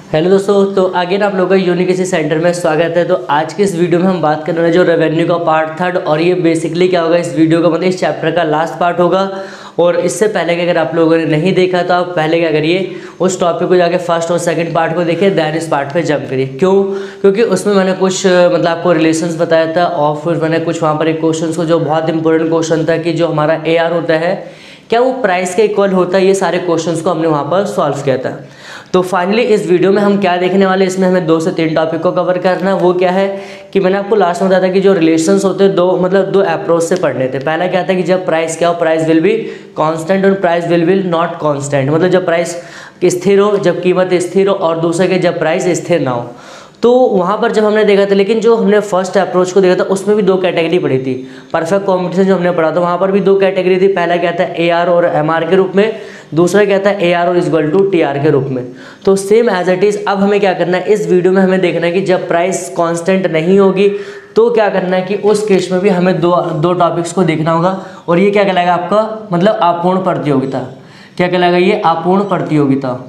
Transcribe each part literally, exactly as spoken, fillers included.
Hello दोस्तों, तो आगे आप लोगों का यूनिक सेंटर में स्वागत है। तो आज के इस वीडियो में हम बात करने वाले जो रेवेन्यू का पार्ट थर्ड, और ये बेसिकली क्या होगा, इस वीडियो का मतलब इस चैप्टर का लास्ट पार्ट होगा। और इससे पहले कि अगर आप लोगों ने नहीं देखा तो आप पहले क्या करिए, उस टॉपिक को जाके फर्स्ट और सेकंड पार्ट को देखिए, देन इस पार्ट पे जंप करिए। क्यों? क्योंकि उसमें मैंने कुछ मतलब आपको रिलेशंस बताया था, और फिर मैंने कुछ वहाँ पर एक क्वेश्चन को जो बहुत इंपॉर्टेंट क्वेश्चन था कि जो हमारा ए आर होता है क्या वो प्राइस के इक्वल होता है, ये सारे क्वेश्चंस को हमने वहाँ पर सॉल्व किया था। तो फाइनली इस वीडियो में हम क्या देखने वाले, इसमें हमें दो से तीन टॉपिक को कवर करना है। वो क्या है कि मैंने आपको लास्ट में बताया था कि जो रिलेशंस होते हैं दो मतलब दो अप्रोच से पढ़ने थे। पहला क्या था कि जब प्राइस क्या हो, प्राइस विल बी कांस्टेंट और price will be not constant, मतलब जब प्राइस स्थिर हो, जब कीमत स्थिर हो, और दूसरा के जब प्राइस स्थिर ना हो। तो वहाँ पर जब हमने देखा था, लेकिन जो हमने फर्स्ट अप्रोच को देखा था उसमें भी दो कैटेगरी पड़ी थी। परफेक्ट कॉम्पिटिशन जो हमने पढ़ा था वहाँ पर भी दो कैटेगरी थी। पहला क्या था, ए आर और एम आर के रूप में, दूसरा क्या था, ए आर और इक्वल टू टी आर के रूप में। तो सेम एज इट इज़ अब हमें क्या करना है, इस वीडियो में हमें देखना है कि जब प्राइस कांस्टेंट नहीं होगी तो क्या करना है कि उस केस में भी हमें दो दो टॉपिक्स को देखना होगा। और ये क्या कहलाएगा आपका मतलब अपूर्ण प्रतियोगिता। क्या कहलाएगा ये? अपूर्ण प्रतियोगिता।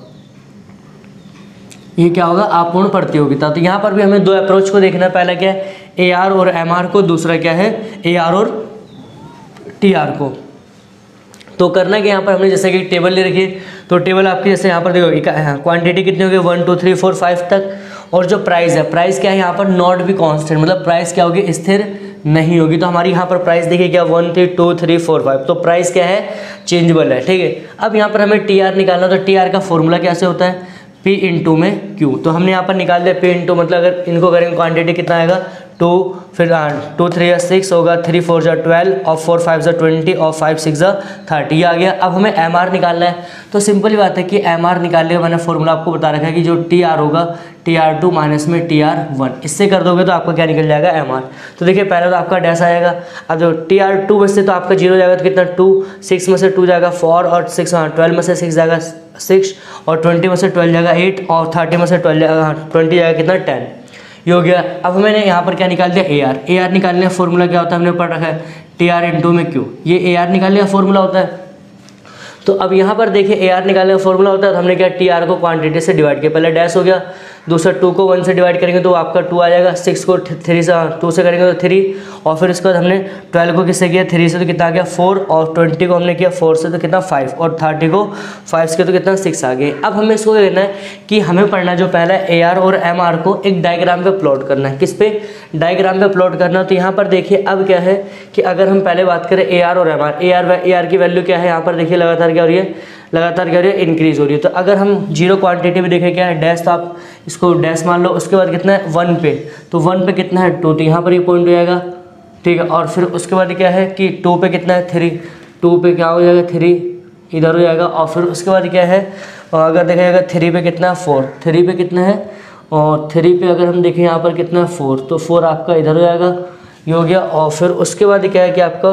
ये क्या होगा? अपूर्ण प्रतियोगिता। तो यहाँ पर भी हमें दो अप्रोच को देखना है। पहला क्या है, ए आर और एम आर को, दूसरा क्या है, ए आर और टी आर को। तो करना कि यहाँ पर हमने जैसे कि टेबल ले रखी है, तो टेबल आपकी जैसे यहाँ पर देखो क्वांटिटी कितनी होगी, one two three four five तक। और जो प्राइस है, प्राइस क्या है यहाँ पर, नॉट भी कांस्टेंट, मतलब प्राइस क्या होगी, स्थिर नहीं होगी। तो हमारी यहाँ पर प्राइस देखिए क्या, one three two three four five, तो प्राइस क्या है, चेंजेबल है। ठीक है, अब यहाँ पर हमें टी आर निकालना, तो टी आर का फॉर्मूला कैसे होता है, P इंटू में Q। तो हमने यहाँ पर निकाल दिया P इंटू, मतलब अगर इनको करेंगे क्वांटिटी कितना आएगा, टू, फिर टू थ्री या सिक्स होगा, थ्री फोर जा ट्वेल्व, और फोर फाइव जा ट्वेंटी, और फाइव सिक्स जा थर्टी आ गया। अब हमें एम आर निकालना है। तो सिंपल ही बात है कि एम आर निकालने का मैंने फॉर्मूला आपको बता रखा है कि जो टी आर होगा, टी आर टू माइनस में टी आर वन, इससे कर दोगे तो आपका क्या निकल जाएगा, एम आर। तो देखिए पहले तो आपका डैश आएगा। अब जो टी आर टू में से तो आपका जीरो जाएगा, तो कितना, टू, सिक्स में से टू जाएगा फोर, और सिक्स ट्वेल्व में से सिक्स जाएगा सिक्स, और ट्वेंटी में से ट्वेल्व जाएगा एट, और थर्टी में से ट्वेल्व जाएगा ट्वेंटी जाएगा कितना, टेन। ये हो गया। अब मैंने यहाँ पर क्या निकाल दिया, ए आर। ए आर निकालने का फॉर्मूला क्या होता है, हमने पढ़ रखा है, टी आर इंटू में क्यू। ये ए आर निकालने का फॉर्मूला होता है। तो अब यहाँ पर देखिए ए आर निकालने का फॉर्मूला होता है, तो हमने क्या, टी आर को क्वांटिटी से डिवाइड किया, पहले डैश हो गया, दूसरा टू को वन से डिवाइड करेंगे तो आपका टू आ जाएगा, सिक्स को थ्री से टू से करेंगे तो थ्री, और फिर उसके बाद हमने ट्वेल्व को किससे किया, थ्री से, तो कितना आ गया फोर, और ट्वेंटी को हमने किया फोर से, तो कितना फाइव, और थर्टी को फाइव से तो कितना सिक्स आ गए। अब हमें इसको लेना है कि हमें पढ़ना जो पहला ए आर और एम आर को एक डायग्राम पे प्लॉट करना है। किस पे? डायग्राम पे प्लॉट करना। तो यहाँ पर देखिए अब क्या है कि अगर हम पहले बात करें ए आर और M R, A R A R की वैल्यू क्या है, यहाँ पर देखिए लगातार क्या हो रही है, लगातार क्या हो रही है, इंक्रीज हो रही है। तो अगर हम जीरो क्वांटिटी में देखें क्या है, डैश, तो आप इसको डैश मान लो। उसके बाद कितना है, वन पे, तो वन पे कितना है, टू, तो यहाँ पर ये पॉइंट हो जाएगा। ठीक है, और फिर उसके बाद क्या है कि टू पे कितना है, थ्री, टू पे क्या हो जाएगा, थ्री इधर हो जाएगा। और फिर उसके बाद क्या है, अगर देखा जाएगा थ्री पे कितना है, फोर, थ्री पे कितना है, और थ्री पे अगर हम देखें यहाँ पर कितना है, फोर, तो फोर आपका इधर हो जाएगा, ये हो गया। और फिर उसके बाद क्या है कि आपका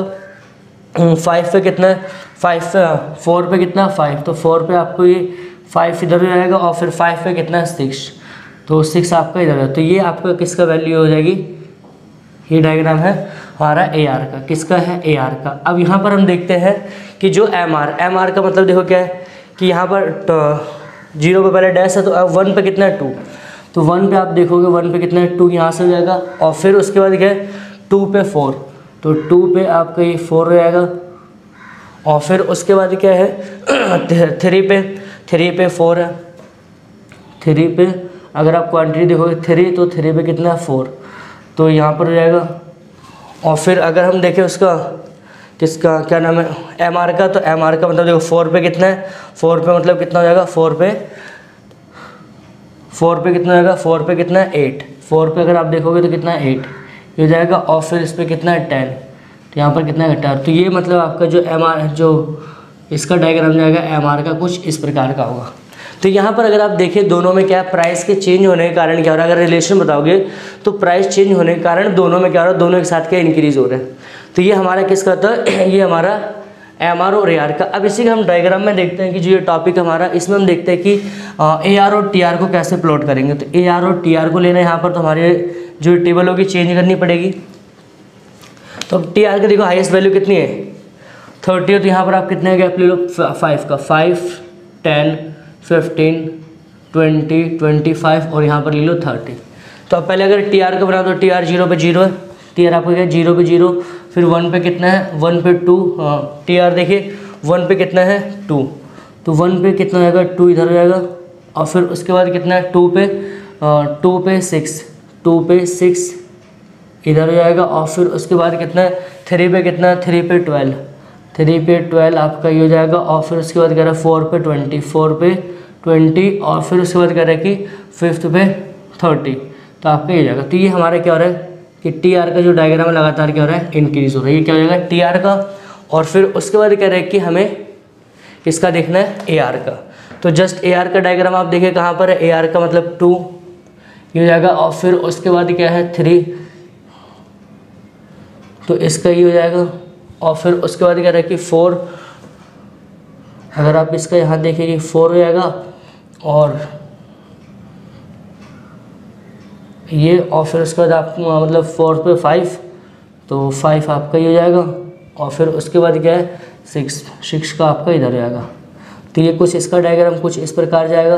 फाइव पे कितना है, फाइव पे, फोर पे कितना, फाइव, तो फोर पे आपको ये फाइव इधर हो जाएगा, और फिर फाइव पे कितना है, सिक्स, तो सिक्स आपका इधर है। तो ये आपका किसका वैल्यू हो जाएगी, ये डायग्राम है हमारा ए आर का। किसका है, ए आर का। अब यहाँ पर हम देखते हैं कि जो एम आर, एम आर का मतलब देखो क्या है कि यहाँ पर जीरो पे पहले डैश है, तो अब वन पे कितना है, टू, तो वन पे आप देखोगे वन पे कितना है, टू यहाँ से हो जाएगा। और फिर उसके बाद क्या है, टू पे फोर, तो टू पे आपका ये फोर हो जाएगा। और फिर उसके बाद क्या है, थ्री पे, थ्री पे फोर है, थ्री पे अगर आप क्वांटिटी देखोगे थ्री, तो थ्री पे कितना है, फोर, तो यहाँ पर हो जाएगा। और फिर अगर हम देखें उसका किसका क्या नाम है, एम आर का, तो एम आर का मतलब देखो फोर पे कितना है, फोर पे मतलब कितना हो जाएगा, फोर पे, फोर पे कितना हो जाएगा, फोर पे कितना है, एट, फोर पे अगर आप देखोगे तो कितना है, एट ये हो जाएगा। और फिर इस पर कितना है, टेन, तो यहाँ पर कितना है, टेन। तो ये मतलब आपका जो एम आर, जो इसका डायग्राम जाएगा एम आर का, कुछ इस प्रकार का होगा। तो यहाँ पर अगर आप देखें दोनों में क्या, प्राइस के चेंज होने के कारण क्या हो रहा है, अगर रिलेशन बताओगे तो प्राइस चेंज होने के कारण दोनों में क्या हो रहा है, दोनों एक साथ क्या इंक्रीज हो रहे हैं। तो ये हमारा किसका था, ये हमारा एम आर और ए आर का। अब इसी का हम डायग्राम में देखते हैं कि जो ये टॉपिक हमारा, इसमें हम देखते हैं कि ए आर और टी आर को कैसे प्लॉट करेंगे। तो ए आर और टी आर को लेना है यहाँ पर, तो हमारे जो टेबल होगी चेंज करनी पड़ेगी। तो टी आर का देखो हाईएस्ट वैल्यू कितनी है, थर्टी है, तो यहाँ पर आप कितने गैप ले लो, फाइव का, five, ten, fifteen, twenty, twenty five और यहाँ पर ले लो थर्टी। तो अब पहले अगर टी आर का बना तो टी आर जीरो पे जीरो है, टी आर आपको क्या जीरो पे जीरो, फिर वन पे कितना है, वन पे टू, हाँ टी आर देखिए वन पे कितना है टू, तो वन पे कितना हो जाएगा टू इधर हो जाएगा, और फिर उसके बाद कितना है टू पे टू पे सिक्स, टू पे सिक्स इधर हो जाएगा, और फिर उसके बाद कितना है थ्री पे कितना है थ्री पे ट्वेल्व, थ्री पे ट्वेल्व आपका ये हो जाएगा, और फिर उसके बाद कह रहा है फोर पे ट्वेंटी, फोर पे ट्वेंटी, और फिर उसके बाद कह रहा है कि फिफ्थ पे थर्टी, तो आपका ये हो जाएगा। तो ये हमारा क्या हो रहा है कि टी आर का जो डायग्राम है लगातार क्या हो रहा है इंक्रीज हो रहा है, ये क्या हो जाएगा टी आर का। और फिर उसके बाद कह रहा है कि हमें किसका देखना है ए आर का, तो जस्ट ए आर का डायग्राम आप देखिए कहाँ पर है, ए आर का मतलब टू ये हो जाएगा, और फिर उसके बाद क्या है थ्री, तो इसका ये हो जाएगा, और फिर उसके बाद कह रहा है कि फोर, अगर आप इसका यहाँ देखेंगे फोर हो जाएगा, और ये और फिर उसके बाद आप मतलब फोर पे फाइव, तो फाइव आपका ये हो जाएगा, और फिर उसके बाद क्या है सिक्स, सिक्स का आपका इधर हो जाएगा। तो ये कुछ इसका डायग्राम कुछ इस प्रकार जाएगा,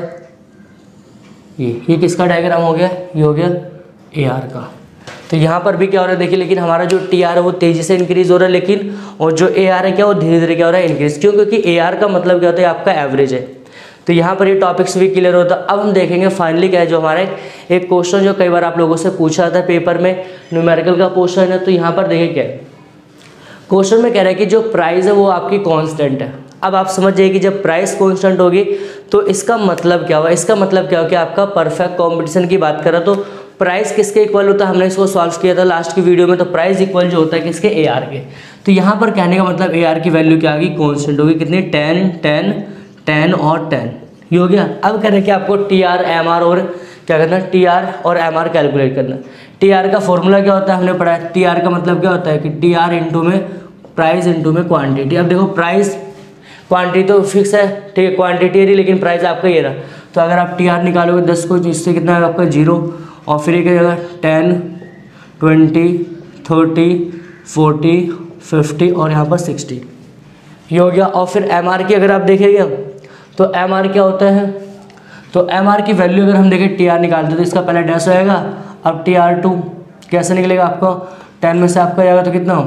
ये ये किसका डायग्राम हो गया, ये हो गया ए आर का। तो यहाँ पर भी क्या हो रहा है देखिए, लेकिन हमारा जो टी आर है वो तेज़ी से इंक्रीज़ हो रहा है, लेकिन और जो ए आर है क्या वो धीरे धीरे क्या हो रहा है इंक्रीज़, क्यों, क्योंकि ए आर का मतलब क्या होता है आपका एवरेज है। तो यहाँ पर ये टॉपिक्स भी क्लियर होता है। अब हम देखेंगे फाइनली क्या है जो हमारे एक क्वेश्चन जो कई बार आप लोगों से पूछा था पेपर में, न्यूमेरिकल का क्वेश्चन है। तो यहाँ पर देखिए क्या है, क्वेश्चन में कह रहा है कि जो प्राइस है वो आपकी कांस्टेंट है। अब आप समझ जाइए कि जब प्राइस कांस्टेंट होगी तो इसका मतलब क्या हुआ, इसका मतलब क्या हो कि आपका परफेक्ट कंपटीशन की बात करें तो प्राइस किसके इक्वल होता है, हमने इसको सॉल्व किया था लास्ट की वीडियो में। तो प्राइस इक्वल जो होता है किसके, ए आर के। तो यहाँ पर कहने का मतलब ए आर की वैल्यू क्या होगी, कांस्टेंट होगी, कितनी टेन टेन टेन और टेन, ये हो गया। अब कह रहे हैं कि आपको टी आर एम आर और क्या करना है, टी आर और एम आर कैलकुलेट करना। टी आर का फॉर्मूला क्या होता है हमने पढ़ा है, टी आर का मतलब क्या होता है कि टी आर इंटू में प्राइस इंटू में क्वांटिटी। अब देखो प्राइस क्वांटिटी तो फिक्स है, ठीक है क्वांटिटी है, लेकिन प्राइस आपका ये रहा। तो अगर आप टी आर निकालोगे दस को, तो इससे कितना है आपका जीरो, और फिर ये क्या होगा ten twenty thirty forty fifty और यहाँ पर सिक्सटी, ये हो गया। और फिर एम आर की अगर आप देखेंगे तो एम आर क्या होता है, तो एम आर की वैल्यू अगर हम देखें टी आर निकालते तो इसका पहले डैश होएगा, अब टी आर टू कैसे निकलेगा आपका, टेन में से आपका जाएगा तो कितना,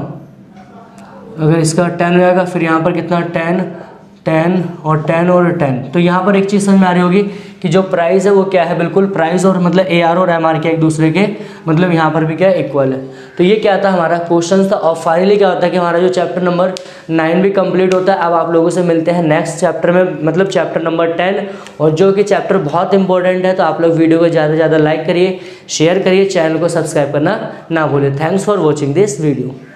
अगर इसका टेन हो जाएगा, फिर यहाँ पर कितना टेन टेन और टेन और टेन। तो यहाँ पर एक चीज़ समझ में आ रही होगी कि जो प्राइस है वो क्या है, बिल्कुल प्राइस और मतलब ए आर और एम आर के एक दूसरे के मतलब यहाँ पर भी क्या है इक्वल है। तो ये क्या था हमारा क्वेश्चन था। और फाइनली क्या होता है कि हमारा जो चैप्टर नंबर नाइन भी कंप्लीट होता है। अब आप लोगों से मिलते हैं नेक्स्ट चैप्टर में, मतलब चैप्टर नंबर टेन, और जो कि चैप्टर बहुत इंपॉर्टेंट है। तो आप लोग वीडियो को ज़्यादा से ज़्यादा लाइक करिए, शेयर करिए, चैनल को सब्सक्राइब करना ना भूलें। Thanks for watching this video.